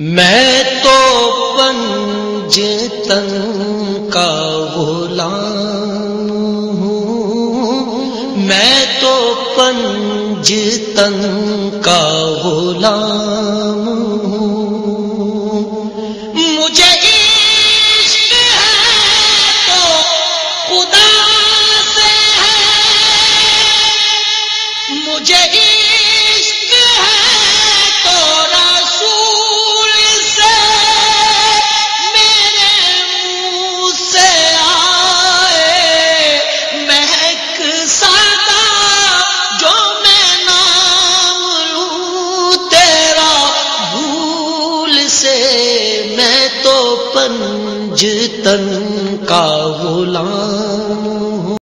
मैं तो पंजतन का गुलाम हूँ, मैं तो पंजतन का गुलाम हूँ। मुझे इश्क है तो खुदा से है, मुझे इश्क है तो रसूल से, मेरे मुंह से आए महक सादा जो मैं नाम लूं तेरा भूल से। मैं तो पंजतन का